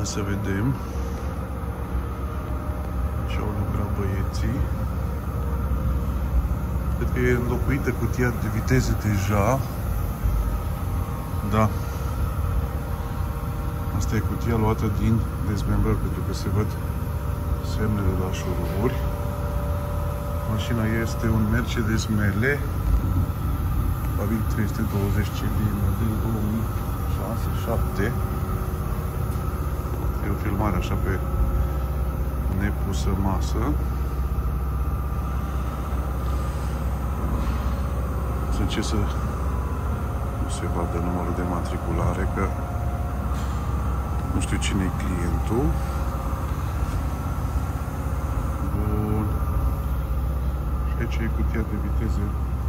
să vedem ce au lucrat băieții. Cred că e înlocuită cutia de viteze deja. Da. Asta e cutia luată din dezmembrări, pentru că se văd semnele la șuruburi. Mașina este un Mercedes ML Cabil 320 cilindri din 2006-7. E o filmare așa pe nepusă masă. Să încerc să nu se vadă numărul de matriculare, că nu știu cine e clientul. Bun. Și aici e cutia de viteze